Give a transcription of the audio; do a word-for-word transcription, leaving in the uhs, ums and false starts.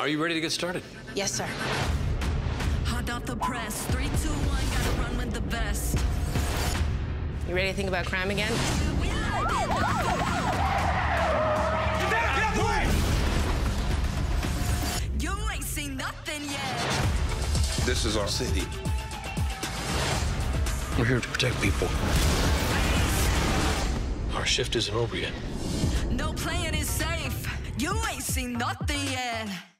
Are you ready to get started? Yes, sir. Hot off the press, three, two, one, gotta run with the best. You ready to think about crime again? You ain't seen nothing yet. This is our city. We're here to protect people. Our shift isn't over yet. No playing is safe. You ain't seen nothing yet.